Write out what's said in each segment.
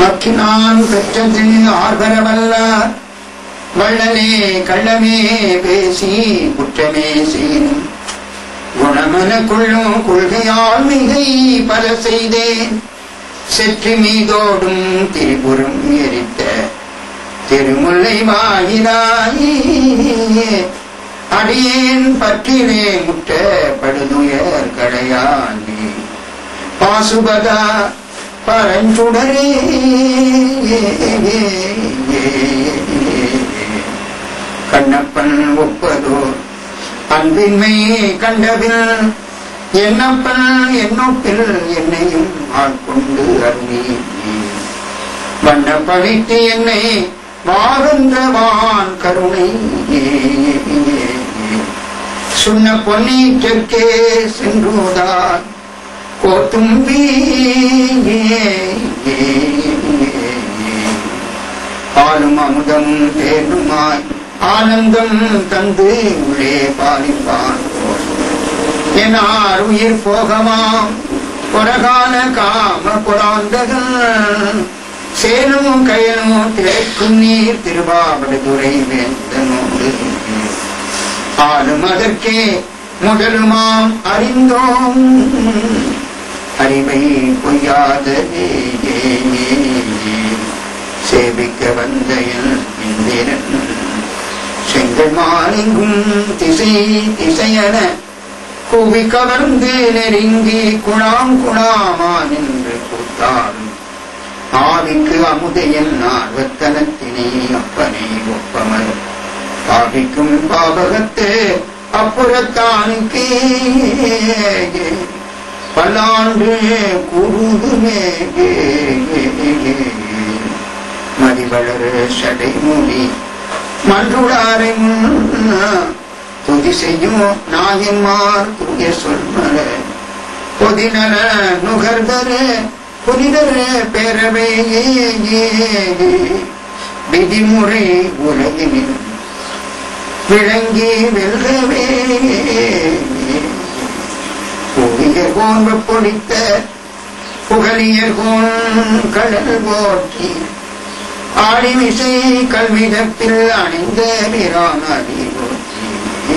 மக்கினான் பெற்றது ஆர்வரவல்ல வள்ளலே கள்ளமே பேசி குற்றமே செய்யும் குணமன கொள்ளும் கொள்கையால் மிகை பல செய்தேன் செற்றி மீதோடும் திரிபுரம் எரித்த திருமுல்லை வாயிலாயே அடியேன் பற்றிலே முட்ட படுதுயர் கடையாண்டி பாசுபதா பரஞ்சுடரே கண்ணப்பன் ஒப்பதோர் அன்பின்மை கண்டபில் என்னப்பன் என்னொப்பில் என்னையும் ஆட்கொண்டு அருளி வண்ண பழித்து என்னை வாகன்றவான் கருணை சுண்ண பொன்னீற்றற்கே சென்றுதான் கோத்தும்பி பாலும் அமுதம் பேருமாய் ஆனந்தம் தந்து உள்ளே பாலிப்பான் என்னார் உயிர் போகமாம் பொறகால காம புராந்தகன் சேனும் கயனும் திரைக்கும் நீர் திருவாவடுதுறை வேந்தனோடு ஆளும் அதற்கே முதலுமாம் அறிந்தோம் அறிவை பொய்யாதே சேவிக்க வந்த இந்திரன் செங்கல் மாலிங்கும் திசை திசையன கூவி கவர்ந்து நெருங்கி குணாம் குணாமா நின்று கூத்தாடும் ஆவிக்கு அமுதையன் ஆர்வத்தனத்தினை அப்பனை ஒப்பமர் பாவிக்கும் பாவகத்து அப்புறத்தானுக்கே பல்லாண்டு கூறுதுமே மதிவளர் சடைமூடி மன்றுடாரை துதி செய்யும் நாயன்மார் தூய சொல்மர பொதிநல நுகர்தர புனிதர பேரவை விதிமுறை உலகினில் விளங்கி வெல்கவே புவியர் போன்ற பொழித்த புகழியர் போன் கடல் போற்றி ஆடிமிசை கல்விதப்பில் அணிந்த வீரானடி போற்றி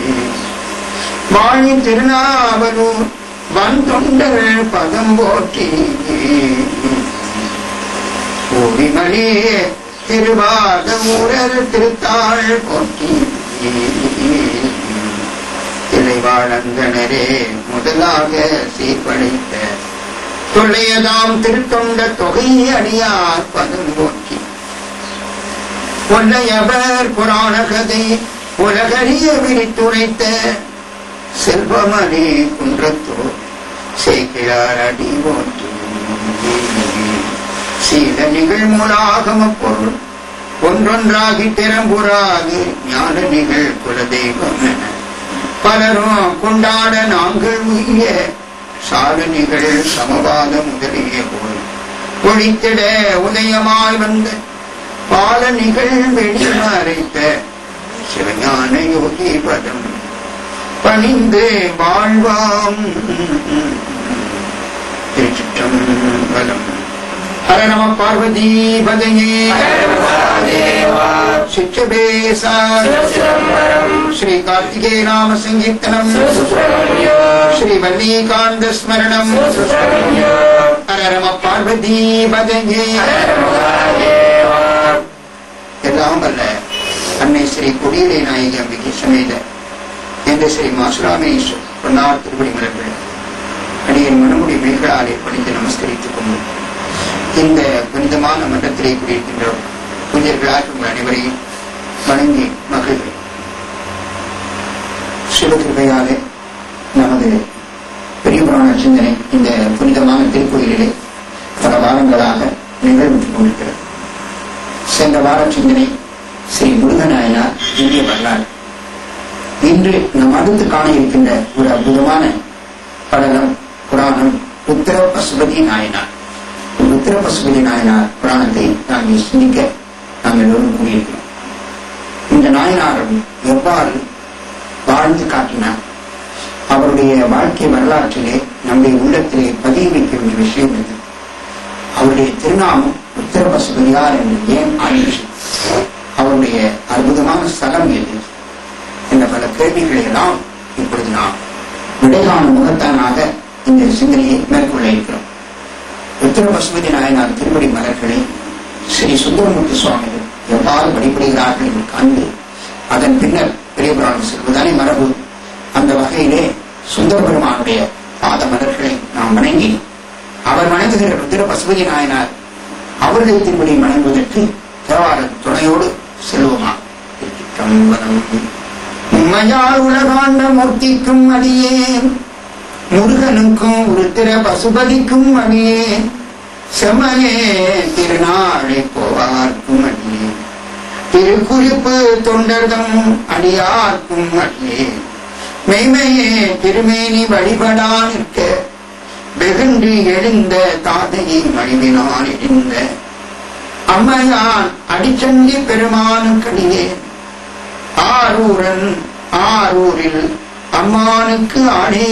வாழி திருநாவலூர் வன் தொண்டர் பதம் போற்றி பூவிமலி திருவாத ஊரர் திருத்தாள் போற்றி திளைவாழந்தனரே முதலாக சீர்படைத்த தொல்லையதாம் திருத்தொண்ட தொகை அடியார் பதம் போற்றி கொல்லையவர் புராண கதை உலகறிய விரித்துரைத்த செல்வமணி குன்றத்தோர் சேக்கிழார் அடி போற்றி சீல நிகழ் மூலாகம பொருள் ஒன்றொன்றாகி திறம்புறாது ஞான நிகழ் குலதெய்வம் என பலரும் கொண்டாட நாங்கள் உய சாதனைகள் சமவாத முதலிய போல் ஒழித்திட உதயமாய் வந்த பாலனிகள் வெளிமறைத்த சிவஞான யோகி பதம் பணிந்து வாழ்வாம். திருச்சிற்றம்பலம். ஹர நம பார்வதி பதையே சிற்றபேசா ஸ்ரீ கார்த்திகே நாம சங்கீர்த்தனம் ஸ்ரீ வல்லிகாந்த ஸ்மரணம். ஹர நம பார்வதி பதையே. எல்லாம் வல்ல அன்னை ஸ்ரீ கொடியரை நாயகி அம்பிகை சமேத என்ற ஸ்ரீ மாசுராமேஸ்வர் பொன்னார் திருப்படி மலர்கள் அடியின் மனமுடி மேல்களாலே பணிந்து நமஸ்கரித்துக் கொண்டு இந்த புனிதமான மன்றத்திலே கூடியிருக்கின்ற புனிதர்களாக உங்கள் அனைவரையும் வணங்கி மகிழ்கிறேன். சிவகிருபையாலே நமது பெரிய புராண சிந்தனை இந்த புனிதமான திருக்கோயிலிலே பல வாரங்களாக நிகழ்வுற்றுக் கொண்டிருக்கிறது. சென்ற வார சிந்தனை ஸ்ரீ முருகநாயனார் இந்திய வரலாறு. இன்று நாம் அடுத்து காண இருக்கின்ற ஒரு அற்புதமான படலம் புராணம் உத்தர பசுபதி நாயனார். உத்தர பசுபதி நாயனார் புராணத்தை நாங்கள் சிந்திக்க நாம் எல்லோரும் கூறியிருக்கிறோம். இந்த நாயனாரும் எவ்வாறு வாழ்ந்து காட்டினார், அவருடைய வாழ்க்கை வரலாற்றிலே நம்முடைய உள்ளத்திலே பதிய வைக்க வேண்டிய விஷயம் இது. அவருடைய திருநாமம் உத்தர பசுபதியார் என்று ஏன் ஆயிற்று? அவருடைய அற்புதமான ஸ்தலம் எது என்ற பல கேள்விகளை எல்லாம் இப்பொழுது நாம் விடைகான முகத்தானாக இந்த சிந்தனையை மேற்கொள்ள இருக்கிறோம். உத்தர பசுபதி நாயனார் திருவடி மலர்களை ஸ்ரீ சுந்தரமூர்த்தி சுவாமிகள் எவ்வாறு வழிபடுகிறார்கள் என்று காண்பு அதன் பின்னர் பெரிய புராணம் செல்வதானே மரபு. அந்த வகையிலே சுந்தர பெருமானுடைய பாத மலர்களை நாம் வணங்கி அவர் வணங்குகிற ருத்திர பசுபதி நாயனார் அவருடைய திருவடி வணங்குவதற்கு தேவார துணையோடு செல்வோமா? உண்மையால் உலகாண்ட மூர்த்திக்கும் அடியேன், முருகனுக்கும் ருத்திர பசுபதிக்கும் அடியேன், செம்மையே திருநாளை போவார்க்கும் அடியேன், திருக்குறிப்பு தொண்டர்தம் அடியார்க்கும் அடியேன், மெய்மையே திருமேனி வழிபடா நிற்க வெகுண்டு எழுந்த தாதையை மழிவினால் எழுந்த அம்மையான் அடிச்சண்டி பெருமானுக்கடியேன், ஆரூரன் ஆரூரில் அம்மானுக்கு ஆடே.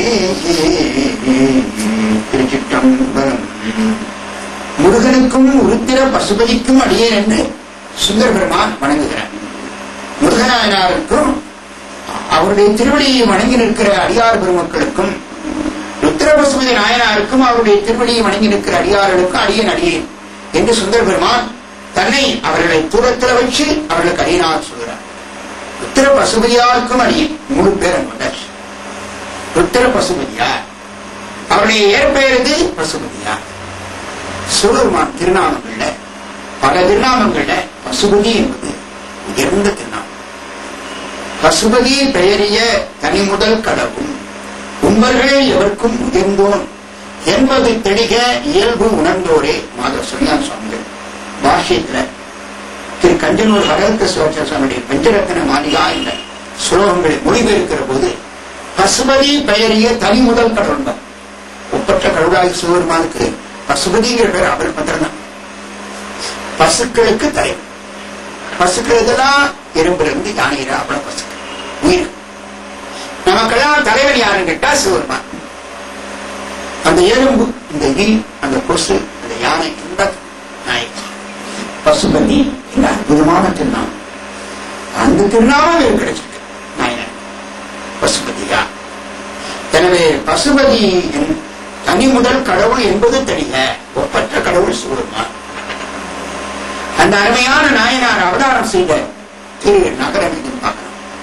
திருச்சிற்றம்பலம். முருகனுக்கும் உருத்திர பசுபதிக்கும் அடியேன் என்று சுந்தர பெருமான் வணங்குகிறார். முருகனாயனாருக்கும் அவருடைய திருவடியை வணங்கி நிற்கிற அடியார் பெருமக்களுக்கும், ருத்திர பசுபதி நாயனாருக்கும் அவருடைய திருவடியை வணங்கி நிற்கிற அடியார்களுக்கும் அடியேன் அடியேன் என்று சுந்தர பெருமான் தன்னை அவர்களை தூரத்தில் வச்சு அவர்களுக்கு அடியனார் சொல்கிறார். ருத்திர பசுபதியாருக்கும் அடியேன் முழு பேரன் கொண்டார். ருத்திர பசுபதியார் அவருடைய ஏற்பெயரது பசுபதியார். சிவபெருமான் திருநாமங்கள்ல பல திருநாமங்கள்ல பசுபதி என்பது உயர்ந்த திருநாமம். பசுபதி பெயரிய தனி முதல் கடவுள் உம்பர்கள் எவருக்கும் உயர்ந்தோன் என்பது தெளிக இயல்பு உணர்ந்தோரே மாதவ சுவாமியார் சுவாமிகள் பாஷ்யத்துல திரு கஞ்சனூர் வரதத்த சிவாச்சாரிய பஞ்சரத்ன மாளிகா என்ற சுலோகங்களை மொழிபெயர்க்கிற போது பசுபதி பெயரிய தனி முதல் கடவுள் ஒப்பற்ற கடவுளாகி சிவபெருமானுக்கு பசுபதிங்கிற பேர் அவர் பத்திரம்தான். பசுக்களுக்கு தலைவர். பசுக்கள் இதெல்லாம் எறும்பிலிருந்து யானையில அவ்வளவு பசுக்கள் உயிர். நமக்கெல்லாம் தலைவர் யாருன்னு கேட்டா சிவபெருமான். அந்த எறும்பு, இந்த ஈ, அந்த கொசு, அந்த யானை, இந்த நாய்க்கு பசுபதி இந்த அற்புதமான திருநாமம். அந்த திருநாமம் கிடைச்சிருக்கு நாயனர் பசுபதியா. எனவே பசுபதி தனி முதல் கடவுள் என்பது தெரிய ஒப்பற்ற கடவுள் சிவபெருமான். அந்த அருமையான நாயனார் அவதாரம் செய்த திரு நகரம் இது பார்க்கணும்.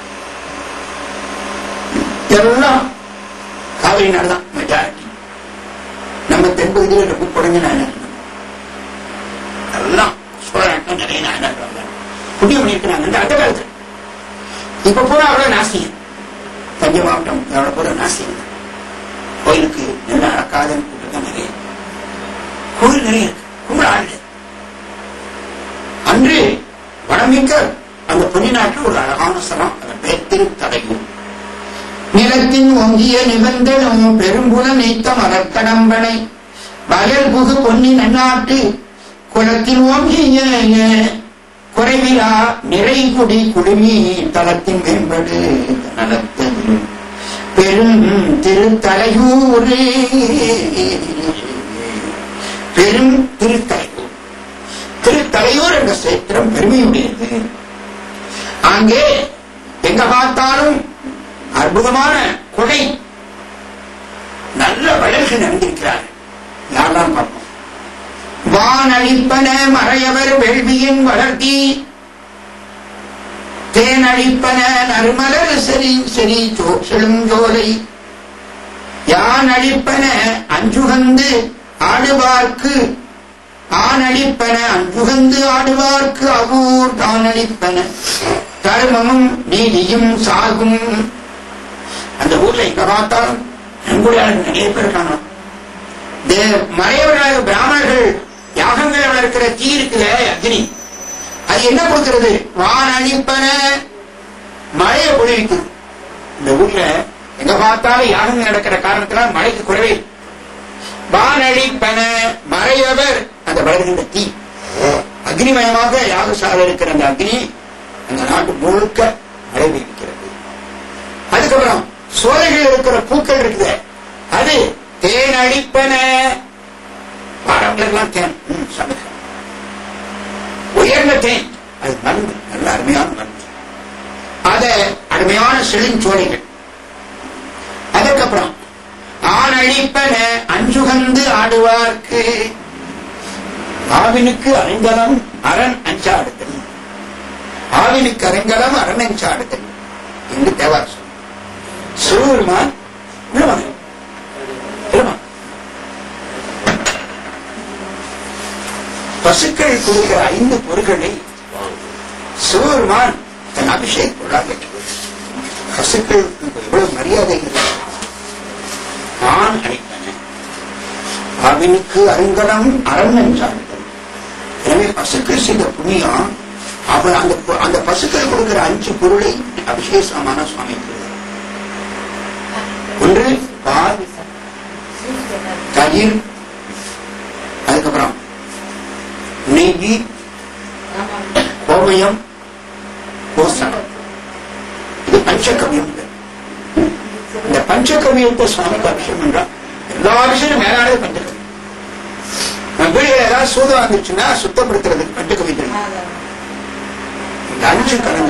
எல்லாம் காவிரி நாடுதான் மெஜாரிட்டி. நம்ம தென்பகுதியில் ரொம்ப குறைஞ்ச நாயனர் எல்லாம் சோழநாட்டில் நிறைய நாயனர் புதிய பண்ணியிருக்கிறாங்க அந்த காலத்தில். இப்ப பூரா அவ்வளவு நாசியம். தஞ்சை மாவட்டம் எவ்வளவு பூரா நாசியம். கோயிலுக்கு நல்ல அழகாதன் கூட்டம் நிறைய கோயில் நிறைய இருக்கு. கும்பல ஆண்டு அன்று வடமிக்க அந்த பொன்னி நாட்டில் ஒரு அழகான ஸ்தலம். அதன் பெயர் திருத்தலையூர். நிலத்தின் ஒங்கிய நிபந்தனும் பெரும்புல நீத்த மரக்கடம்பனை வயல் புகு பொன்னி நன்னாட்டு குலத்தின் ஓங்கிய குறைவிலா நிறைகுடி குடுமி தலத்தின் மேம்படு நலத்தது பெரும் திருத்தலையூர். பெரும் திருத்தலையூர். திருத்தலையூர் என்ற சேத்திரம் பெருமையுடையது. அங்கே எங்க பார்த்தாலும் அற்புதமான கொடை நல்ல வளர்கள் நடந்திருக்கிறார்கள். யாரெல்லாம் பார்ப்போம். வான் அழிப்பன மறையவர் வேள்வியின் வளர்த்தி தேன் அழிப்பன நறுமலர் செறி செறி செழும் ஜோலை யான் அழிப்பன அஞ்சுகந்து ஆடுவார்க்கு ஆண் அழிப்பன அஞ்சுகந்து ஆடுவார்க்கு அகூர் தான் அழிப்பன தர்மமும் நீதியும் சாகும். அந்த ஊர்ல எங்க பார்த்தாலும் நன்கொடையாளர்கள் நிறைய பேர் காணும். மறையவர்களாக பிராமணர்கள் யாகங்கள் வளர்க்கிற தீ இருக்குல்ல அக்னி, அது என்ன கொடுக்கிறது? வான் அழிப்பன மழையை பொழிவிக்குது. இந்த ஊர்ல எங்க பார்த்தாலும் யாகங்கள் நடக்கிற காரணத்தினால் மழைக்கு குறைவே. வான் அழிப்பன மறையவர் அந்த வளர்கின்ற தீ அக்னிமயமாக யாகசாலை இருக்கிற அந்த அக்னி அந்த நாட்டு முழுக்க மழை பெய்கிறது. அதுக்கப்புறம் சோலைகள் இருக்கிற பூக்கள் இருக்குது, அது தேன் அழிப்பன எல்லாம் தேன் சமைக்க உயர்ந்த தேன், அது மருந்து, நல்ல அருமையான மருந்து. அத அருமையான செழுஞ்சோலைகள். அதுக்கப்புறம் ஆனழிப்பன அஞ்சுகந்து ஆடுவார்க்கு ஆவினுக்கு அரங்கலம் அரண் அஞ்சாடுதல். ஆவினுக்கு அரங்கலம் அரண் அஞ்சாடுதல் என்று தேவார் சொல். சிவபெருமான் பசுக்கள் கொடுக்கிற 5 பொருள்களை சிவபெருமான் தன் அபிஷேக பொருளாக ஏற்றுக்கொண்டார். பசுக்கள் எவ்வளவு மரியாதை ஆண் அழைத்தன. அவனுக்கு அருங்கலம் அரண் என்றார்கள். எனவே பசுக்கள் செய்த புண்ணியம் அவர் அந்த பசுக்கள் கொடுக்கிற 5 பொருளை அபிஷேகமான சுவாமி. ஒன்று பால், தயிர், அதுக்கப்புறம் நெய், கோமயம், கோசனம். இது பஞ்சகவியம். இந்த பஞ்சகவியத்தை சுவாமிக்கு அபிஷேகம் என்றால் எல்லா விஷயம் மேலானது பஞ்சகவி. வீடுகள் ஏதாவது சூதம் வந்துச்சுன்னா சுத்தப்படுத்துறதுக்கு பஞ்சகவி தெரியும். இந்த 5 கலந்து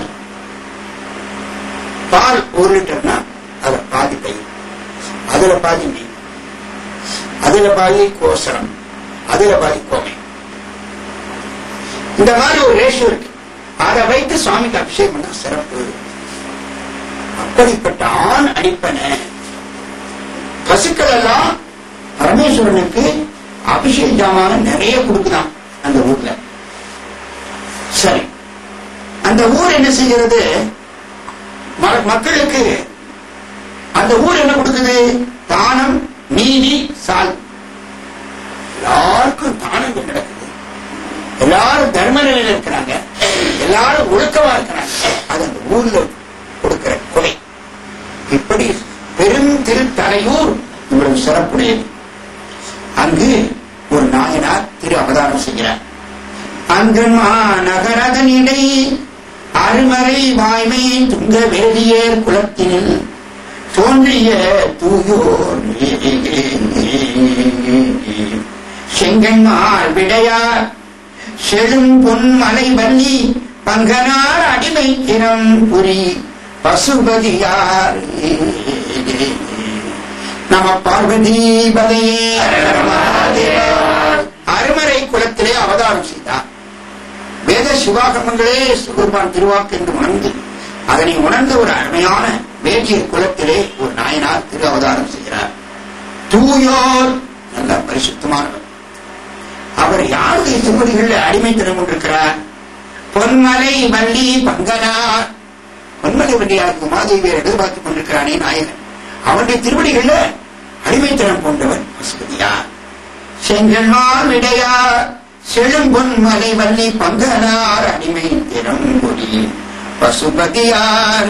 பால் 1 லிட்டர்னா அதுல பாதி தயிர், அதுல பாதி நெய், அதுல பாதி கோசரம், அதுல பாதி கோமயம். இந்த மாதிரி ஒரு ரேஷியோ இருக்கு. அதை வைத்து சுவாமிக்கு அபிஷேகம் பண்ணா சிறப்பு. அப்படிப்பட்ட ஆண் அடிப்பன பசுக்கள் எல்லாம் பரமேஸ்வரனுக்கு அபிஷேக ஜாமான நிறைய கொடுக்குதான் அந்த ஊர்ல. சரி, அந்த ஊர் என்ன செய்கிறது? மக்களுக்கு அந்த ஊர் என்ன கொடுக்குது? தானம், நீதி, சால். எல்லாருக்கும் தானங்கள் நடக்குது. எல்லாரும் தர்ம நிலையில இருக்கிறாங்க, எல்லாரும் ஒழுக்கமா இருக்கிறாங்க. அது அந்த ஊர்ல கொடுக்கிற கொலை. இப்படி பெரும் திருத்தலையூர் இவ்வளவு சிறப்புடையது. அங்கு ஒரு நாயனார் திரு அவதாரம் செய்கிறார். அங்கு நகரதனிடை அருமறை வாய்மை துங்க வேதியர் குலத்தினில் தோன்றிய தூயோர் செங்கன்மார் விடையார் செழும் பொன் மலை வள்ளி பங்கனார் அடிமை திறம் புரி பசுபதியார் நம பார்வதி பதையே. அருமறை குலத்திலே அவதாரம் செய்தார். வேத சிவாகமங்களே சிவபெருமான் திருவாக்கு என்று உணர்ந்து அதனை உணர்ந்த ஒரு அருமையான வேதியர் குலத்திலே ஒரு நாயனார் திரு அவதாரம் செய்கிறார். தூயோர், நல்ல பரிசுத்தமானவர். அவர் யாருடைய திருவடிகளில் அடிமைத்தனம் கொண்டிருக்கிறார்? பொன்மலை வள்ளி பங்கனார். பொன்மலை வள்ளியாருக்கு மாதேவியர் எதிர்பார்த்துக் கொண்டிருக்கிறானே நாயகன், அவருடைய திருவடிகளில் அடிமைத்தனம் கொண்டவர் பசுபதியார். செங்கன்மார் விடையார் செழும் பொன்மலை வள்ளி பங்கனார் அடிமை திறம் கொடி பசுபதியார்.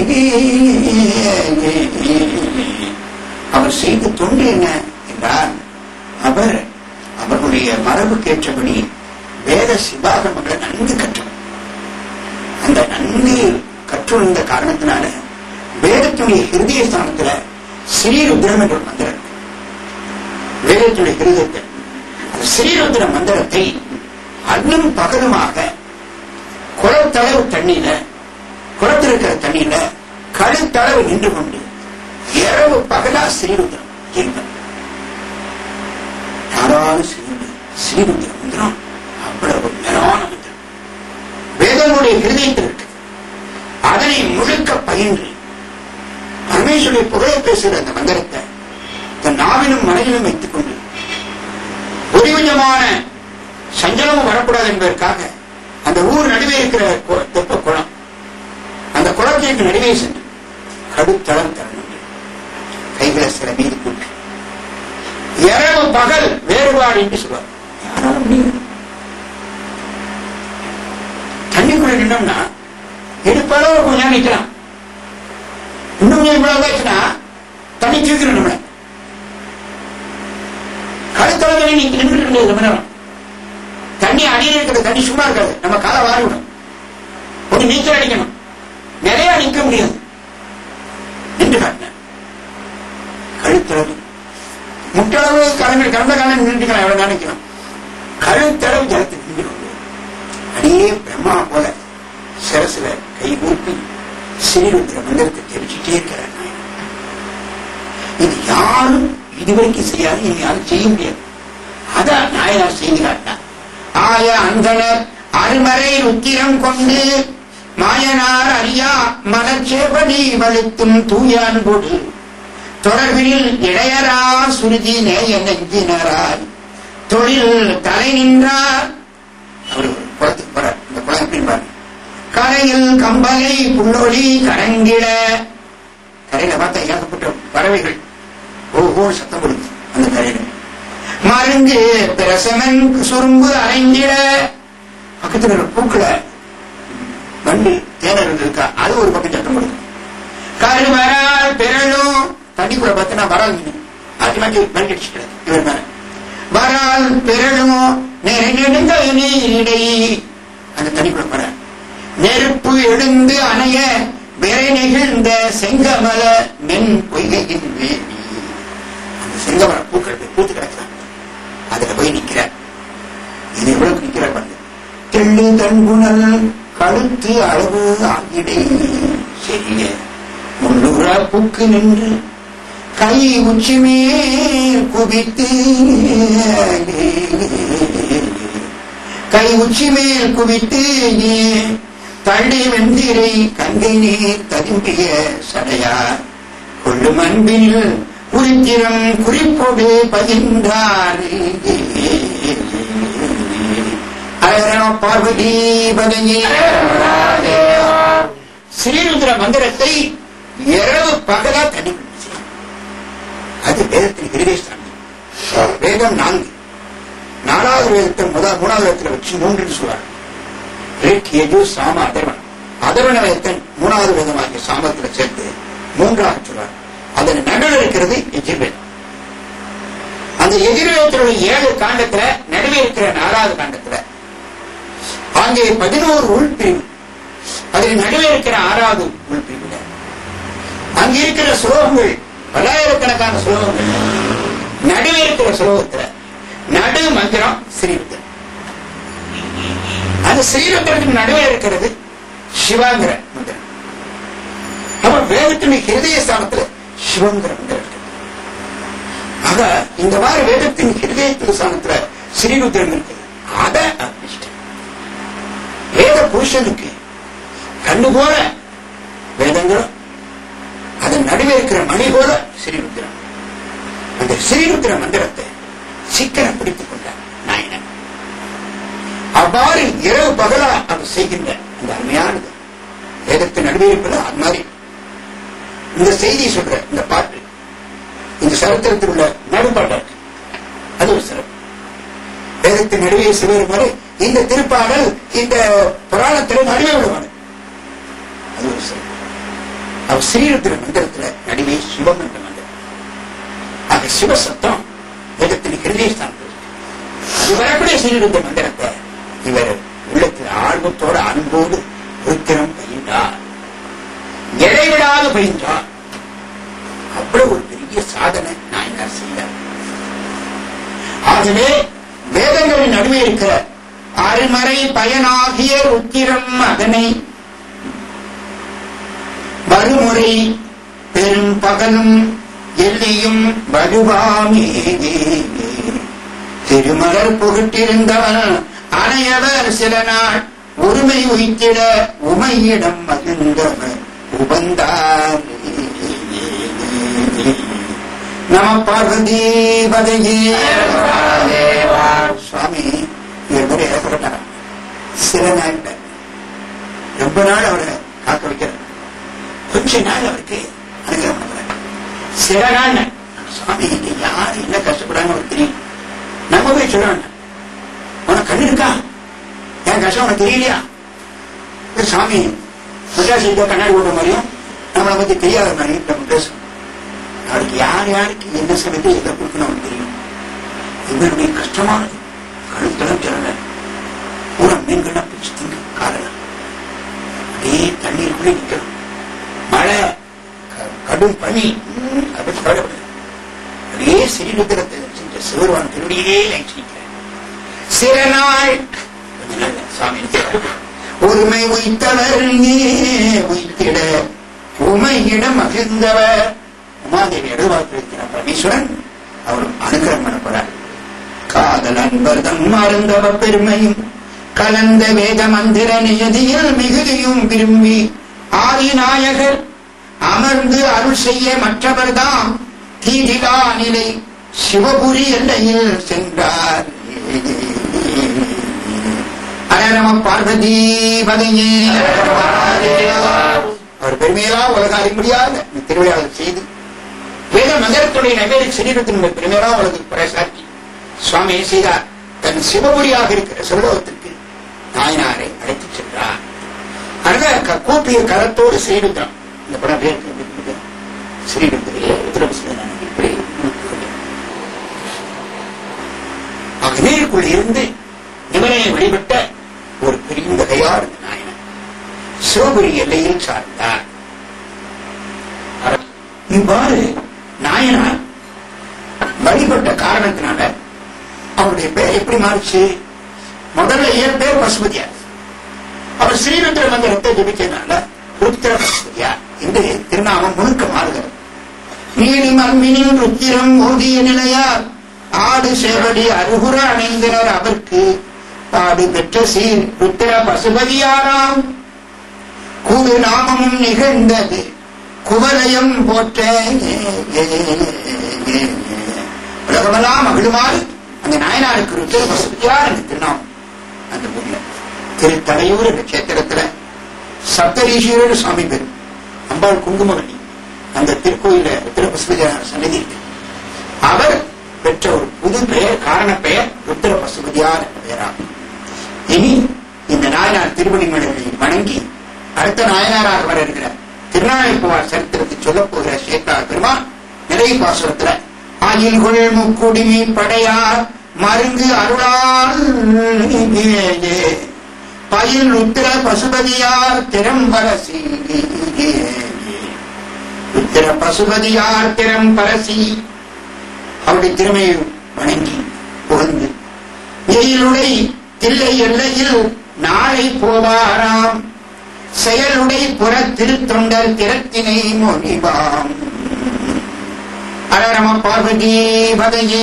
அவர் செய்த தொண்டு என்ன என்றால், அவர்களுடைய மரபுக்கேற்றபடி வேத சிவாகமங்களை நன்கு கற்றவர். அந்த நன்கு கற்றுள்ள காரணத்தினால வேதத்துடைய ஹிருதய ஸ்தானத்துல ஸ்ரீருத்ரம் என்ற மந்திரம், வேதத்துடைய ஹிருதயத்தில் அந்த ஸ்ரீருத்ர மந்திரத்தை அன்னும் பகலுமாக குளத்தளவு தண்ணீர, குளத்தில் இருக்கிற தண்ணீர கழுத்தளவு நின்று கொண்டு இரவு பகலா ஸ்ரீருத்ரம் இருப்பார். யாராலும் ஸ்ரீருத்ர மந்திரம் அவ்வளவு மேலான மந்திரம் வேதனுடைய ஹிருதயத்தில் இருக்கு. அதனை முழுக்க பயின்று பரமேஸ்வருடைய புகழை பேசுகிற அந்த மந்திரத்தை தன் நாவிலும் மனதிலும் வைத்துக் கொண்டு ஒரு விதமான சஞ்சலமும் வரக்கூடாது என்பதற்காக அந்த ஊர் நடுவே இருக்கிற தெப்ப குளம், அந்த குளத்திற்கு நடுவே சென்று கடுத்தளம் தரணும், கைகளை சில மீது கொண்டு இரவு பகல் வேறுபாடு என்று சொல்வார். தண்ணிக்குள்ள நின்றோம்னா எடுப்பளவு கொஞ்ச நேரம் நிற்கலாம். இன்னும் இவ்வளவுச்சுன்னா தண்ணி தூக்கிடும். நம்மள கழுத்தளவு நின்று ரொம்ப நேரம் தண்ணி அடியில் இருக்கிற தண்ணி சும்மா இருக்காது, நம்ம காலை வாரிவிடும். ஒரு நீச்சல் அடிக்கணும், நிறைய நிற்க முடியாது. நின்று காட்டின கழுத்தளவு முட்டளவு கடந்த காலம் நின்றுக்கலாம், எவ்வளவு நினைக்கலாம். கழுத்தளவு ஜலத்துக்கு நின்று அப்படியே பிரம்மா போல சரசுல கை ஊப்பி ஸ்ரீருத்ர மந்திரத்தை தெரிவிச்சுட்டே இருக்கிறார். இது யாரும் இதுவரைக்கும் செய்யாது, இனி யாரும் செய்ய முடியாது. அதான் நாயனார் செய்கிறார். ஆய அந்தனர் அருமறை உத்திரம் கொண்டு மாயனார் அறியா மலச்சேவடி வலுத்தும் தூய அன்போடு தொடர்பில் இளையரா சுருதி நேய நெஞ்சினராய் தொழில் தலை நின்றார். அவர் குளத்துக்கு போறார். இந்த குளம் எப்படின்னு பாருங்க. கரையில் கம்பலை புள்ளொலி கரங்கிட, கரையில பார்த்தா ஏகப்பட்ட பறவைகள் ஓஹோ சத்தம் கொடுத்து அந்த கரையில மருந்து பிரசமன் சுரும்பு அரைஞ்சிட, பக்கத்துல ஒரு பூக்கள வண்டி தேனர் இருக்கா, அது ஒரு பக்கம் சத்தம் கொடுக்கும். கருவரால் பிறழும் தண்ணிக்குள்ள பார்த்தனா வரால் மாற்றி மாற்றி வண்டி அடிச்சுக்கிறது இவர் மேல. வரால் பிறழும் நெருங்க நீரிடை, அந்த தண்ணிக்குள்ள வர நெருப்பு எழுந்து அணைய விரை நெகிழ்ந்த செங்கமல மென் பொய்கையின் வேணி, அந்த செங்கமல பூக்கள் பூத்து கிடக்கிறான். அதுல போய் நிக்கிறார். இது எவ்வளவு நிக்கிறார் பாருங்க. தெள்ளு தன்புணல் கழுத்து அளவு ஆகிடை சரிய முள்ளுற பூக்கு நின்று கை உச்சி மேல் குவித்து, கை உச்சி மேல் குவித்து தள்ளி வெந்திரை கங்கை நீர் ததும்பிய சடையார் கொள்ளும் அன்பில் குறித்திரம் குறிப்போடு பதின்றார். பார்வதி பதங்கி ஸ்ரீருத்ர மந்திரத்தை இரவு பகலா தனி, அது வேதத்தின் கிரிவேஷ்டாங்க. வேதம் 4, 4வது வேதத்தை 3வது வேதத்தில் வச்சு 3 சொல்றாங்க. ரிக், யஜு, சாம, அதர்வன். அதர்வன வேதத்தை 3வது வேதமாகிய சாமத்தில் சேர்த்து 3ஆக சொல்றாங்க. அதன் நடுவில் இருக்கிறது எஜுர்வேதம். அந்த எஜுர்வேதத்தினுடைய 7 காண்டத்துல நடுவே இருக்கிற 4வது காண்டத்துல அங்கே 11 உள்பிரிவு, அதில் நடுவே இருக்கிற 6வது உள்பிரிவுல அங்கே இருக்கிற ஸ்லோகங்கள் பல்லாயிரக்கணக்கான ஸ்லோகங்கள். நடுவே இருக்கிற ஸ்லோகத்துல நடு மந்திரம் ஸ்ரீருத்ரன். அந்த ஸ்ரீருத்ரத்துக்கு நடுவே இருக்கிறது சிவாங்கிற மந்திரம். அப்ப வேதத்தினுடைய ஹிருதய ஸ்தானத்துல சிவங்கிற மந்திரம் இருக்கு. ஆக இந்த மாதிரி வேதத்தின் ஹிருதயத்தின் ஸ்தானத்துல ஸ்ரீருத்ரன் இருக்கு. அதை வேத புருஷனுக்கு கண்ணு போல வேதங்களும் அதன் நடுவே இருக்கிற மணி போல ஸ்ரீருத்ரன். அந்த ஸ்ரீருத்ர மந்திரத்தை சீக்கிரம் பிடித்துக் கொண்டார் நாயனன். அவ்வாறு இரவு பகலா அவர் செய்கின்ற இந்த அருமையானது வேதத்தின் நடுவே இருப்பது. அது மாதிரி இந்த செய்தி சொல்ற இந்த பாட்டு, இந்த சரித்திரத்தில் உள்ள நடுப்பாட்டு, அது ஒரு சிறப்பு. வேதத்தின் நடுவே சிவர் மாதிரி இந்த திருப்பாடல் இந்த புராணத்தில் நடுவே விடுவாங்க, அது ஒரு சிறப்பு. அவர் ஸ்ரீருத்ர மந்திரத்துல நடுவே சிவம் என்ற மந்திரம். ஆக சிவசத்தம் வேதத்தின் ஹிருதயஸ்தானத்தில் அது வரக்கூடிய ஸ்ரீருத்ர மந்திரத்தை இவர் உள்ளத்தில் ஆர்வத்தோட அன்போடு உருத்திரம் பயின்றார், இடைவிடாது பயின்றார். அவ்வளவு ஒரு பெரிய சாதனை நாயனார் செய்தார். ஆகவே வேதங்களின் நடுவே இருக்கிற அருமறை பயனாகிய உத்திரம் அதனை வருமுறை பெரும் பகலும் எல்லையும் வலுவாமே திருமலர் பொருட்டிருந்தவன் அனையவர் சில நாள் ஒருமை உய்த்திட உமையிடம் மகிழ்ந்தவர் உபந்தார். நம பார்வதி பதையே. சுவாமி இவர் மாதிரி ஏற்பட்டார். சில நாள் ரொம்ப நாள் அவரை காக்க வைக்கிறார். கொஞ்ச நாள் அவருக்கு அனுகிரகம் பண்றார். சில நாள் சுவாமி யாரு என்ன கஷ்டப்படாம அவருக்கு தெரியும். நம்ம போய் சொல்றாங்க, உனக்கு கண்ணு இருக்கா, என் கஷ்டம் உனக்கு தெரியலையா? சாமி முட்டாசி கண்ணாடி போட்ட மாதிரியும் நம்மளை பத்தி தெரியாத மாதிரியும் நம்ம பேசணும். அவருக்கு யார் யாருக்கு என்ன சமயத்தை எதை கொடுக்கணும் அவனுக்கு தெரியும். இவருடைய கஷ்டமானது கழுத்தளம் திறன பூரா மீன்கள்லாம் பிடிச்சு திங்க காரணம் அப்படியே தண்ணீருக்குள்ளே நிற்கணும். மழை கடும் பனி அப்படி கவலைப்படுது. அப்படியே ஸ்ரீருத்ரத்தை சென்ற சிவருவான் திருடியே நினைச்சிருக்கிறார். சில நாள் சுவாமி ஒருமை உய்த்தவர் உய்த்திட உமையிடம் மகிழ்ந்தவர். உமாதேவி எழுவாக்கிருக்கிறார் பரமேஸ்வரன் அவர் அனுகிரகம் பண்ணப்படுறார். காதல் அன்பர்தம் மருந்தவ பெருமையும் கலந்த வேத மந்திர நியதியில் மிகுதியும் விரும்பி ஆதிநாயகர் அமர்ந்து அருள் செய்ய மற்றவர்தாம் தீதிலா நிலை சிவபுரி எல்லையில் சென்றார். அரநம பார்வதி பதையே. அவர் பெருமையெல்லாம் உலக அறிய முடியாத திருவிழாவில் செய்து வேத மந்திரத்துடைய நவேறு சரீரத்தினுடைய பெருமையெல்லாம் உலகில் பறைசாற்றி சுவாமி செய்தார். தன் சிவபுரியாக இருக்கிற சிவலோகத்திற்கு நாயனாரை அழைத்துச் சென்றார். அங்க கூப்பிய கரத்தோடு ஸ்ரீருத்ரம், இந்த படம் பேர் ஸ்ரீருத்ரே நீருக்குள்ள இருந்து இவனையை வழிபட்ட ஒரு பெரிய கையார் நாயனர் சிவபுரி எல்லையில் சார்ந்தார். இவ்வாறு நாயனார் வழிபட்ட காரணத்தினால அவருடைய பேர் எப்படி மாறிச்சு? முதல்ல என் பேர் பசுபதியார். அவர் ஸ்ரீருத்ர மந்திரத்தை ஜபிச்சதுனால ருத்திர பசுபதியார் என்று திருநாமம் முழுக்க மாறுகிறது. நீலி மர்மினின் ருத்திரம் ஓதிய நிலையார் ஆடு சேவடி அருகுற அணைந்தனர் அவருக்கு பாடு பெற்ற சீர் ருத்திர பசுபதியாராம். கூறு நாமமும் நிகழ்ந்தது குவலயம் போற்ற உலகமெல்லாம் மகிழுமாறு அந்த நாயனாருக்கு ருத்திர பசுபதியார் என்று திருநாமம். அந்த ஊர்ல திருத்தலையூர் என்ற கஷேத்திரத்துல சப்தரீஸ்வரர் சுவாமி பேர் அம்பாள் குங்குமவள்ளி அந்த திருக்கோயில ருத்திர பசுபதியார் சன்னதி இருக்கு. அவர் பெற்ற ஒரு புது பெயர், காரண பெயர் ருத்திர பசுபதியார் என்ற பெயராகும். இனி இந்த நாயனார் திருவடிமலைகளை வணங்கி அடுத்த நாயனாராக வர இருக்கிற திருநாயக்குவார் சரித்திரத்தை சொல்ல போகிற சேத்தார் பெருமான் நிறைய பாசுரத்துல ஆயில்கொள் முக்குடிமை படையார் மருங்கு அருளால் பயில் ருத்திர பசுபதியார் திறம்பரசி. ருத்திர பசுபதியார் திறம்பரசி அவருடைய திறமையை வணங்கி புகழ்ந்து எயிலுடை தில்லை எல்லையில் நாளை போவாராம் செயலுடை புற திருத்தொண்டர் திறத்தினை மொழிவாம். அரரம பார்வதி பதையே.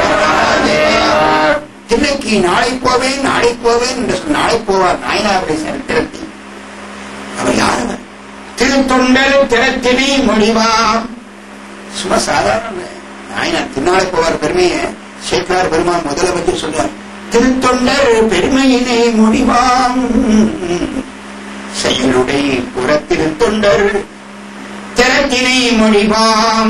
தில்லைக்கு நாளை போவேன் நாளை போவேன் என்று நாளை போவார் நாயனாருடைய சரித்திரத்தை. அவர் யார்? திருத்தொண்டர் திறத்தினை மொழிவாம். சும்மா சாதாரண நாயனார் திருநாளை போவார் பெருமையை சேக்கலார் பெருமான் முதல்ல பற்றி சொல்றார். திருத்தொண்டர் பெருமையினை முடிவாம் செயலுடை புறத்திருத்தொண்டர் திறத்தினை முடிவாம்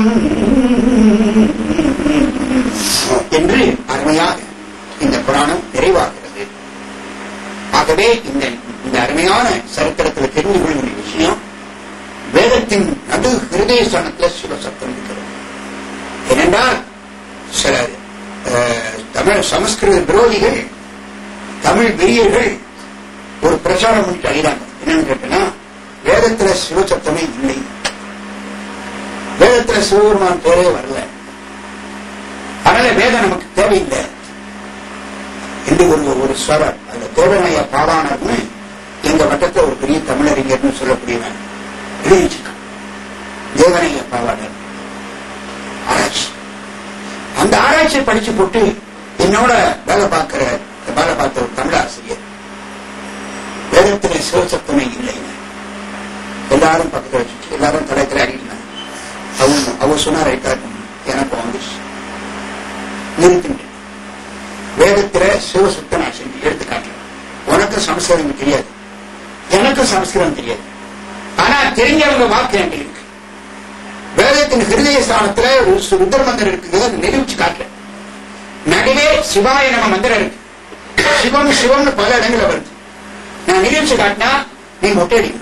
என்று அருமையாக இந்த புராணம் நிறைவாகிறது. ஆகவே இந்த அருமையான சரித்திரத்தில் தெரிந்து கொள்ளும் விஷயம், வேதத்தின் நடு ஹிருதய ஸ்தானத்தில் சிவசப்தம் இருக்கிறது. ஏனென்றால் சில தமிழ் சமஸ்கிருத விரோதிகள், தமிழ் வெறியர்கள் ஒரு பிரச்சாரம் பண்ணிட்டு அழிறாங்க. என்னன்னு கேட்டா, வேதத்துல சிவசப்தமே இல்லை, வேதத்துல சிவபெருமான் பேரே வரல, அதனால வேதம் நமக்கு தேவையில்லை என்று ஒரு ஸ்வரர் அந்த தேவநாய பாவாணர்னு எங்க வட்டத்தில் ஒரு பெரிய தமிழறிஞர்னு சொல்லக்கூடியவன் எழுதிச்சிருக்கான். தேவநாய பாவாணர் ஆராய்ச்சி. அந்த ஆராய்ச்சியை படிச்சு போட்டு என்னோட வேலை பார்த்த ஒரு தமிழ் ஆசிரியர் வேதத்திலே சிவசப்தமே இல்லைன்னு எல்லாரும் பக்கத்தில் வச்சு எல்லாரும் தலைத்துல அடிக்கிறாங்க. அவ சொன்னா ரைட்டா எனக்கு வந்துச்சு நிறுத்திட்டு வேதத்தில சிவசப்த நான் செஞ்சு எடுத்துக்காட்டேன். உனக்கு சமஸ்கிருதம் தெரியாது, எனக்கு சமஸ்கிருதம் தெரியாது, ஆனா தெரிஞ்சவங்க வாக்கு என்கிட்ட இருக்கு. வேதத்தின் ஹிருதய ஸ்தானத்துல ஒரு ருத்ர மந்திரம் இருக்குது, அதை நிரூபிச்சு காட்டுறேன். நடுவே சிவாய நம மந்திரம் இருக்கு, சிவம் சிவம்னு பல இடங்கள்ல வருது. நான் நிரூபிச்சு காட்டினா நீ மொட்டை அடிக்கணும்.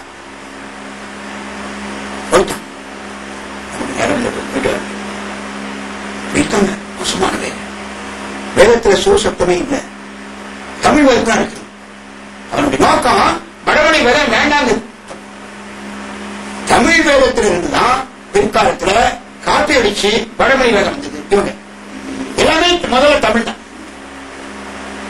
மோசமானதே. வேதத்துல சிவசப்தமே இல்லை, தமிழ் வேதம் தான் இருக்கு. அவனுடைய நோக்கம் வடமொழி வேதம் வேண்டாங்க. தமிழ் வேதத்துல இருந்துதான் பிற்காலத்துல காப்பி அடிச்சு வடமொழி வேதம் வந்தது. இவங்க எல்லாமே முதல்ல தமிழ் தான்.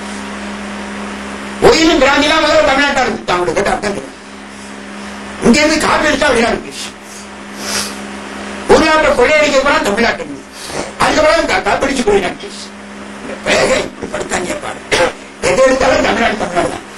அப்படின்னு பிராந்திலாம் முதல்ல தமிழ்நாட்டா இருக்கு. அவங்களுக்கு கேட்ட அர்த்தம் கிடையாது. இங்க இருந்து காப்பி எடுத்தா வெளிநாடு உள்நாட்டை கொள்ளையடிக்க போனா தமிழ்நாட்டு அதுக்கப்புறம் காப்பிடிச்சு வெளிநாட்டு இப்படி படுத்தாங்க பாரு. எது எடுத்தாலும் தமிழ்நாடு தமிழ்நாடு தான்.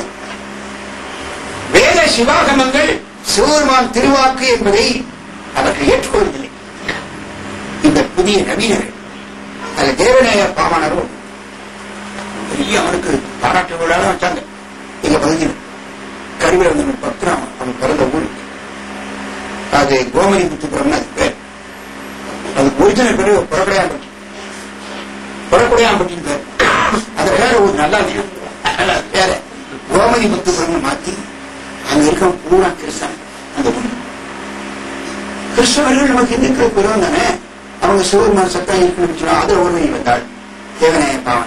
வேத சிவாகமங்கள் சிவபெருமான் திருவாக்கு என்பதை அவர்கள் ஏற்றுக்கொள்வதில்லை. இந்த புதிய நவீனர்கள் அது தேவநேய பாவாணரும் பெரிய அவனுக்கு பாராட்டு விழா வச்சாங்க. எங்க பகுதியில் கருவிழந்தவன் பக்ராம் அவன் பிறந்த ஊர் அது கோமதி முத்துப்புறம்னு அது பேர். அது ஒரிஜினல் பேரு புறக்கடையாம்பட்டி. புறக்கடையாம்பட்டின்னு பேர். அந்த பேர ஒரு நல்லா பேர கோமதி முத்துப்புறம்னு மாத்தி அங்க இருக்க பூரா கிறிஸ்தவன். அந்த கிறிஸ்தவர்கள் நமக்கு இந்துக்கள் பெறுவோம் தானே. அவங்க சிவபெருமான் சத்தம் இருக்குன்னு சொன்னா அதுல ஒருவனை வந்தாள் தேவநேய பாவனை.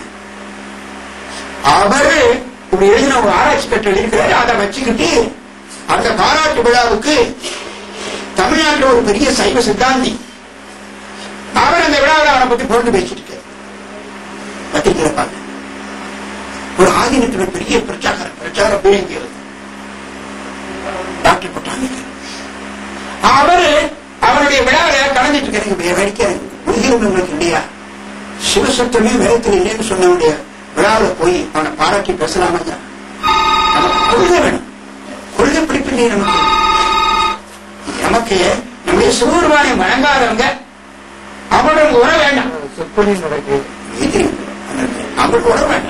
அவர் இப்படி எழுதின ஒரு ஆராய்ச்சி கட்டுரை இருக்கிறாரு. அதை வச்சுக்கிட்டு அந்த பாராட்டு விழாவுக்கு தமிழ்நாட்டில் ஒரு பெரிய சைவ சித்தாந்தி அவர் அந்த விழாவில் அவனை பத்தி பொருள் பேசிட்டு பத்திரிகை பார்க்க ஒரு ஆதீனத்தில் பெரிய பிரச்சார பீழங்கி டாக்டர் போட்டாங்க. அவரு அவருடைய விழாவில் கலந்துட்டு இருக்க வேடிக்கை உறுதிகளுக்கு இல்லையா சிவசத்தமே வேதத்தில் இல்லைன்னு சொன்னவனுடைய விழாவில் போய் அவனை பாராட்டி பேசலாமா? நமக்கு கொள்கை வேணும். கொள்கை பிடிப்பில்லை நமக்கு. நமக்கு நம்முடைய சிவபெருமானை வழங்காதவங்க அவனுக்கு உணர வேண்டாம். அவங்களுக்கு உணர வேண்டாம்.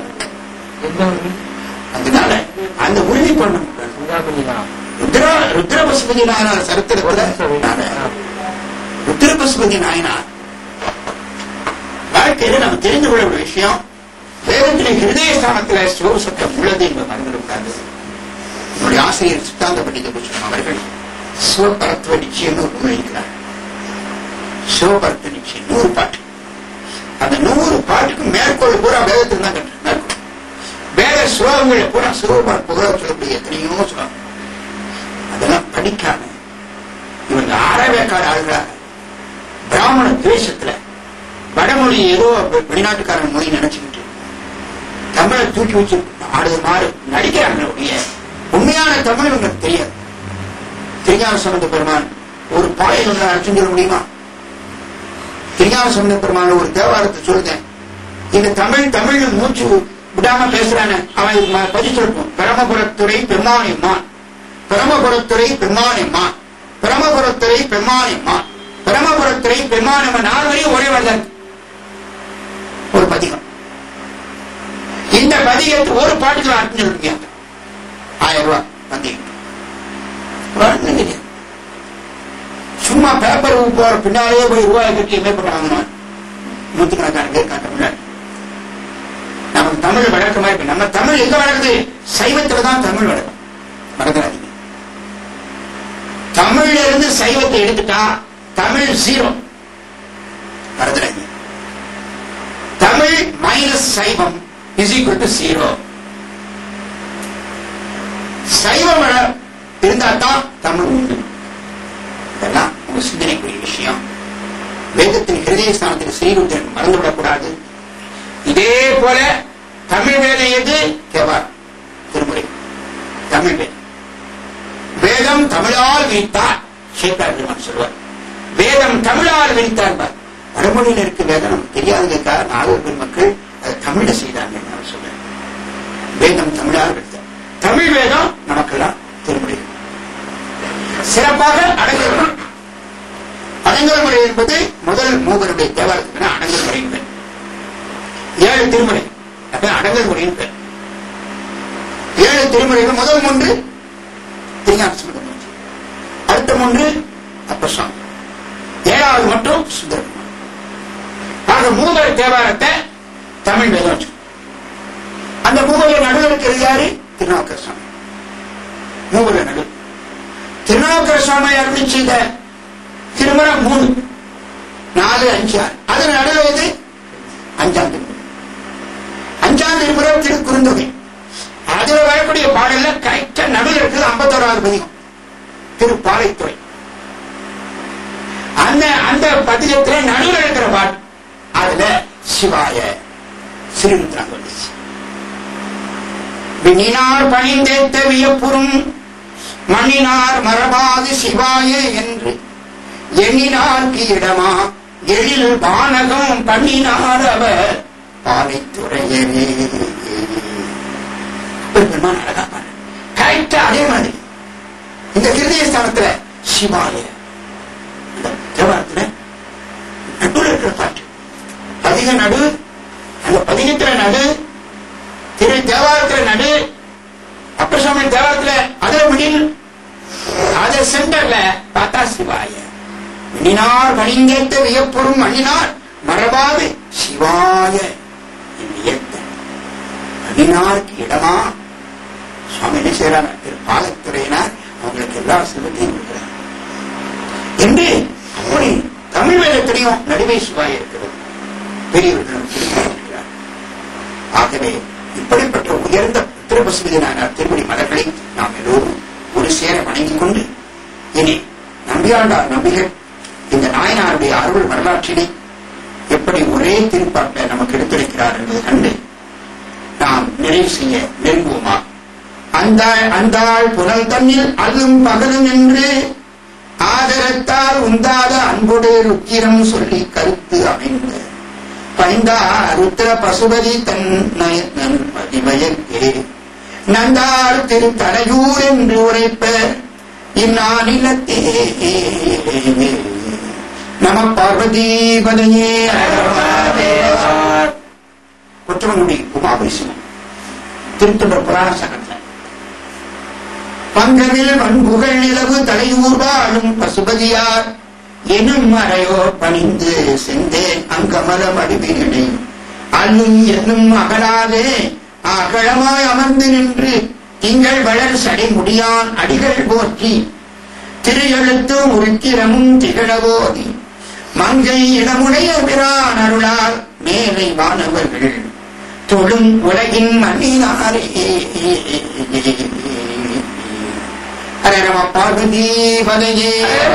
அதனால அந்த உறுதி பண்ணணும். ருத்ரபசுபதி நாயனார் சரித்திரத்துல ருத்ரபசுபதி நாயனார் வாழ்க்கையில நம்ம தெரிந்து கொள்ள ஒரு விஷயம், வேதத்தின் ஹிருதய ஸ்தானத்துல சிவசத்தம் உள்ளது என்பது மறந்துவிடாது. என்னுடைய ஆசிரியர் சித்தாந்த பண்டித பூஷணம் அவர்கள் சிவபரத்துவ நிச்சயம் இருக்கிறார். சிவபரத்துவ நிச்சயம் 100 பாட்டு. அந்த 100 பாட்டுக்கு மேற்கோள் பூரா வேதத்தில் தான் கட்டு. வேத ஸ்லோகங்களை பூரா சிவபெருமான் புகழ சொல்லக்கூடிய எத்தனையோ ஸ்லோகம் அதெல்லாம் படிக்காம இவங்க ஆரவேக்கார ஆளுகளாக பிராமண துவேஷத்துல வடமொழி ஏதோ வெளிநாட்டுக்காரன் மொழி நினைச்சுக்கிட்டு தமிழை தூக்கி வச்சு ஆடுது மாறு நடிக்கிறாங்க. உண்மையான தமிழ் உங்களுக்கு தெரியாது. திருஞான சம்பந்த பெருமான் ஒரு பாடல் ஒன்று அர்த்தம் சொல்ல முடியுமா? திருஞான சம்பந்த பெருமான ஒரு தேவாரத்தை சொல்லுங்க. இந்த தமிழ் மூச்சு விடாம பேசுறான அவன் பதிச்சு இருக்கும். பிரமபுரத்துறை பெருமானியம்மான், பிரமபுரத்துறை பெருமானியம்மான், பிரமபுரத்துறை பெருமானியம்மான், பிரமபுரத்துறை பெருமானியம்மன் 4 வரையும் ஒரே வரதான் ஒரு பதிகம். இந்த பதிகத்து ஒரு பாட்டுக்கு அர்த்தம் சொல்லுங்க 1000 ரூபாய் பதிகம். சும்மா பேப்பர் போற பின்னாலே போய் ரூபாய் கட்டி என்ன பண்றாங்க? நூற்றுக்கணக்கான பேர் காட்ட. நமக்கு தமிழ் வழக்கமா இருக்கு. நம்ம தமிழ் எங்க வளருது? சைவத்துல தான் தமிழ் வளரும். மறந்துடாதீங்க. தமிழ்ல இருந்து சைவத்தை எடுத்துட்டா தமிழ் 0. மறந்துடாதீங்க. Tamil minus Saivam is equal to 0. Saivam இருந்தா தான் தமிழ் உண்டு. இதெல்லாம் உங்க சிந்தனைக்குரிய விஷயம். வேதத்தின் ஹிருதய ஸ்தானத்துக்கு ஸ்ரீருத்ரன் மறந்துவிடக்கூடாது. இதே போல தமிழ் வேதம் எது? தேவாரம் திருமுறை தமிழ் வேதம். வேதம் தமிழால் விரித்தார் சேக்கர் பெருமான் சொல்வார். வேதம் தமிழால் விரித்தார். வடமொழியில் இருக்க வேதம் நமக்கு தெரியாதுக்காக நாகர் பெருமக்கள் அதை தமிழ செய்தாங்க சொல்றேன். வேதம் தமிழால் விரித்தார். தமிழ் வேதம் நமக்கெல்லாம் திருமுறை. சிறப்பாக அடங்கல் முறை. அடங்கல் முறை என்பது முதல் மூவருடைய தேவாரத்துக்கு அடங்கல் முறை என்பது 7 திருமுறை. அடங்கல் முறையின் பேர். 7 திருமுறைகள். முதல் 3 திருஞான சம்பந்த மூர்த்தி, அடுத்த 3 அப்பர் சுவாமி, 7வது மட்டும் சுந்தரபெருமான். ஆக மூவர் தேவாரத்தை தமிழ் வேதம் வச்சு அந்த மூவரை நடுவில் இருக்கிறது யாரு? திருநாவுக்கர சுவாமி. மூவரை நடுவில் திருநாவுக்கர சுவாமி அருள் செய்த திருமுறை 3, 4, 5, 6. அதன் நடுவில் எது? 5ஆம் திருமுறை. 5ஆம் திருமுறை திருக்குறுந்தொகை. அதுல வரக்கூடிய பாடல்ல கரெக்டா நடுவில் இருக்குது 51வது பதிகம் திருப்பாலைத்துறை. அந்த பதிகத்துல நடுவில் இருக்கிற பாட்டு அதுல சிவாய ஸ்ரீருத்ராங்க வந்துச்சு. விண்ணினார் பணிந்தேத்த வியப்புறும் மண்ணினார் மரபாது சிவாய என்று எண்ணினார்க்கு இடமா எழில் பானகம் பண்ணினார் அவர் பாலைத்துறையவே. பெருமான் அழகா பாரு, கரெக்டா அதே மாதிரி இந்த கிருதய ஸ்தானத்துல சிவாய தேவாரத்துல நடுவில் இருக்கிற பாட்டு பதிக நடு, அந்த பதிகத்துல நடு, திரு தேவாரத்துல நடு, அப்ப சுவாமி தேவாரத்துல அதே முடியில் அதே சென்டர்ல பார்த்தா சிவாய. மண்ணினார் பணிந்தேத்த வியப்பொரும் மண்ணினார் மரபாது சிவாய மண்ணினாருக்கு இடமா சுவாமி என்ன செய்யறாங்க, திரு பாலத்துறையினார் அவங்களுக்கு எல்லா செல்வத்தையும் கொடுக்கிறார் என்று அப்படி தமிழ் வேதத்திலையும் நடுவே சிவாய இருக்கிறது. பெரியவர்களும் இருக்கிறார். ஆகவே இப்படிப்பட்ட உயர்ந்த உத்திரபசுமதி நாயனார் திருப்படி மலர்களை நாம் எல்லோரும் ஒரு சேர வணங்கிக் கொண்டு இனி நம்பியாண்டார் நம்பிகள் இந்த நாயனாருடைய அருள் வரலாற்றினை எப்படி ஒரே திருப்பாட்டில் நமக்கு எடுத்திருக்கிறார் என்பதை கண்டு நாம் நிறைவு செய்ய நெருங்குவோமா. அந்தாள் புனல் தன்னில் அல்லும் பகலும் என்று ஆதரத்தால் உந்தாத அன்போடு ருத்திரம் சொல்லி கருத்து அமைந்த பைந்தார் ருத்திர பசுபதி தன் பதிவயற்கே நந்தாள் திரு தலையூர் என்று உரைப்ப இந்நானிலத்தே நம பார்வதீபதையே. கொற்றவனுடைய உமாபரிசனம் திருத்தொண்டர் புராண சகத்துல பங்கவில் வன்புகழ் நிலவு தலையூர்வாழும் பசுபதியார் எனும் மறையோ பணிந்து செந்தேன் அங்கமல வடிவினை அல்லும் என்னும் அகலாதே அகலமாய் அமர்ந்து நின்று திங்கள் வளர் சடை முடியான் அடிகள் போற்றி திரு எழுத்தும் உருக்கிரமும் திகழவோதி மங்கை இடமுடைய பிரான் அருளால் மேலை வானவர்கள் தொழும் உலகின் மண்ணினாரே. ஹரே நம பார்வதீபதையே.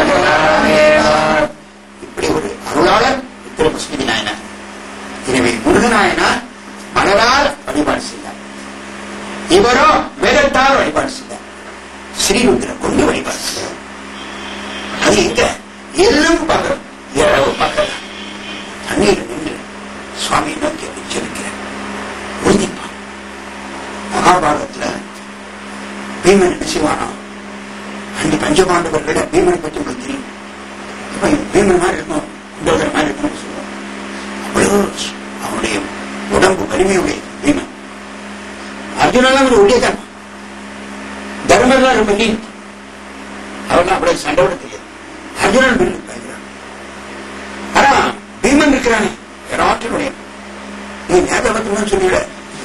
இப்படி ஒரு அருளாளர் உத்திரபசுமதி நாயனார். எனவே முருகநாயனார் மலரால் வழிபாடு செய்தார், இவரோ வேதத்தால் வழிபாடு செய்தார், ஸ்ரீருத்ரம் கொண்டு வழிபாடு செய்தார். அது எங்க எல்லும் பகல் இரவு பகல் தண்ணீர் நின்று சுவாமி நோக்கி உச்சரிக்கிறார், உறுதிப்பான். மகாபாரதத்துல பீமன் என்ன செய்வானா, அஞ்சு பஞ்சபாண்டவர்கள பீமனை பற்றி உங்களுக்கு தெரியும். இப்ப பீமன் மாதிரி இருக்கும், குண்டோதர மாதிரி இருக்கும் சொல்லுவாங்க. அவ்வளவு அவனுடைய உடம்பு வலிமையுடைய பீமன். அர்ஜுனெல்லாம் ஒரு உடையதான், தர்மர்லாம் ரொம்ப நீ அவர்லாம் அப்படியே சண்டை விட தெரியாது. அர்ஜுனன் பயங்கரான். ஆனா பீமன் இருக்கிறானே ஆற்றலுடைய, நீ ஞாபகத்துன்னு சொல்லிவிட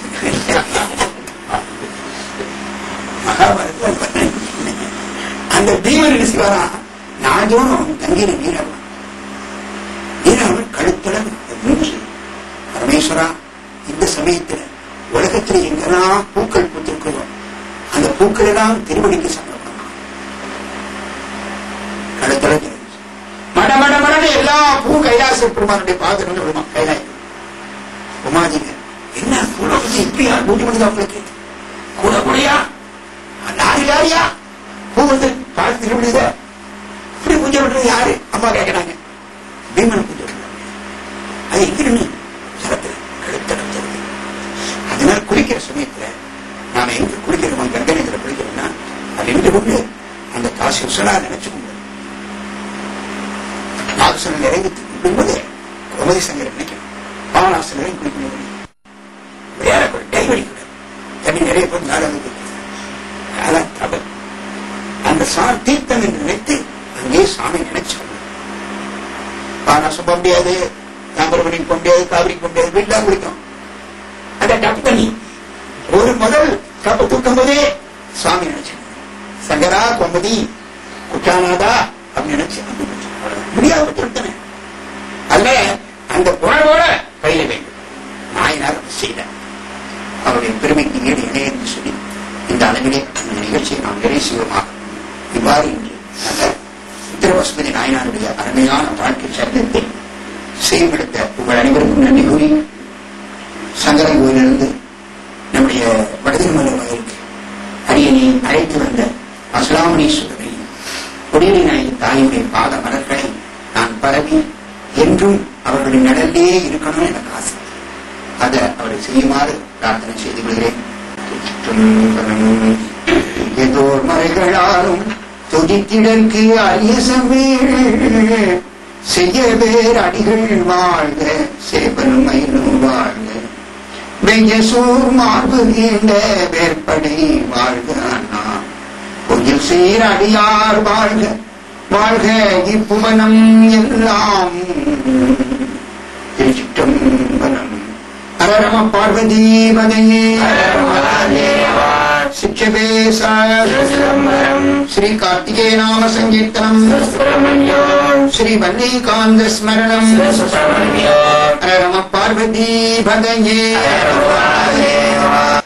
மகாபாரத அந்த பீமன் என்ன செய்வாரா, நாஜோனும் தங்கீர நீரவன் நீரவன் கழுத்தள மூச்சு பரமேஸ்வரா, இந்த சமயத்தில் உலகத்தில் எங்கெல்லாம் பூக்கள் பூத்திருக்கிறோம் அந்த பூக்கள் எல்லாம் திருவடிக்கு சமர்ப்பணம். கழுத்தள மட மட மடன்னு எல்லா பூ கைலாச பெருமானுடைய பாதங்கள் விடுமா கைலாயம். உமாதிங்க என்ன கூட இப்படியா பூஜை பண்ணுது, அவங்களுக்கு கூட கூடையா லாரி லாரியா பூ வந்து பால் திருவிடுத இப்படி பூஜை பண்றது யாரு? அம்மா கேட்கிறாங்க. பீமனை பூஜை பண்றாங்க. அது எங்கிருந்து ஜலத்துல கழுத்தடைஞ்சது. அதனால குளிக்கிற சமயத்துல நாம எங்க குளிக்கிறோம், கங்கணத்துல குளிக்கிறோம்னா அது நின்று கொண்டு அந்த காசு உசலா நினைச்சுக்கொண்டு நாகசனம் நிறைவு குடிக்கும்போது கோமதி சங்கரை நினைக்கணும், பாவனாசனரை குடிக்கணும். விளையாடக்கூட டைவடிக்கூட தண்ணி நிறைய போது நாடாவது அதான் தவறு. அந்த தீர்த்தம் என்று நினைத்து அங்கே சாமி நினைச்சோம். பாவனாசம் போக முடியாது, தாமிரபரணிக்கு போக முடியாது, காவிரிக்கு போக முடியாது, வீட்டுல குடிக்கும். அந்த டப் தண்ணி ஒரு முதல் கப்பு தூக்கும் போதே சாமி நினைச்சோம். சங்கரா கோமதி குற்றானாதா அப்படின்னு நினைச்சு முடியாத பட்சத்தனை அதுல அந்த உணர்வோட பயில வேண்டும். நாயனார் செய்த அவருடைய பெருமைக்கு ஈடு இணை என்று சொல்லி இந்த அளவிலே அந்த நிகழ்ச்சியை நாம் நிறைவு செய்வோமாக. இவ்வாறு இன்று உத்திரபசுமதி நாயனாருடைய அருமையான வாழ்க்கை சரித்திரத்தை செய்யப்படுத்த உங்கள் அனைவருக்கும் நன்றி கூறி சங்கரன் கோயிலிருந்து நம்முடைய வடதிருமலை சுப்பிரமணியேஸ்வரரை கொடியேறி நாயகி தாயுடைய பாத மலர்களை நான் பரவி என்றும் அவர்களுடைய நிழலே இருக்கணும்னு எனக்கு ஆசை. அதை அவரை செய்யுமாறு பிரார்த்தனை செய்து கொள்கிறேன். ஏதோர் மறைகளாலும் துதித்திடற்கு அரியசமே செய்ய பேர் அடிகள் வாழ்க சேவனும் மயிலும் வாழ்க வெய்யசூர் மார்பு நீண்ட வேற்படை வாழ்க அண்ணா பொய்யில் சீர் அடியார் வாழ்க வாழ்க இப்புவனம் எல்லாம். திருச்சிற்றம்பலம். அரரம பார்வதி பதையே शिक्षभेश श्री कार्तिकेय नाम संकीर्तनम श्री वल्लीकांत स्मरणम हर नमः पार्वती भगये